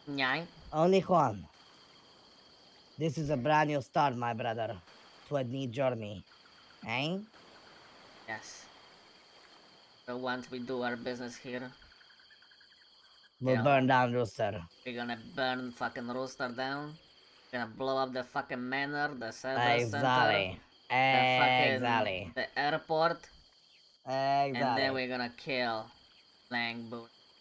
Nyang. Only Juan. This is a brand new start, my brother, to a new journey. Eh? Yes. So once we do our business here, We'll burn down Rooster. we're gonna burn fucking Rooster down. We're gonna blow up the fucking manor, the service center, Exactly. the fucking Exactly. the airport, and then Exactly. we're gonna kill Lang Boone.